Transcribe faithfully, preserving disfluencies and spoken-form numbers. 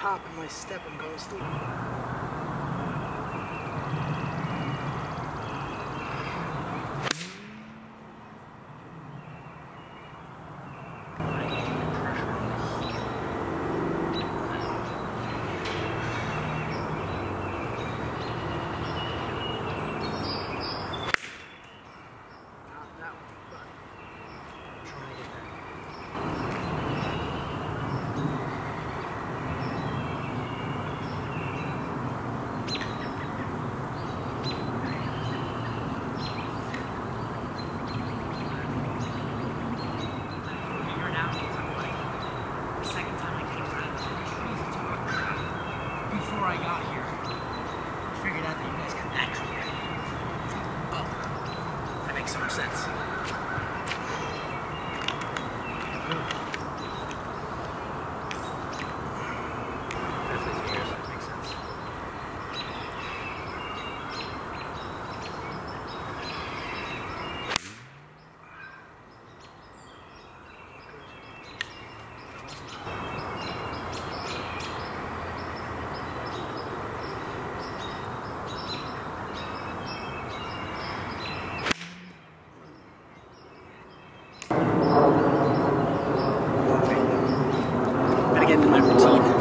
hop in my step and go to sleep. Before I got here, I figured out that you guys got that clear. Oh, that makes so much sense. Definitely some years, that makes sense. Gotta get into my routine.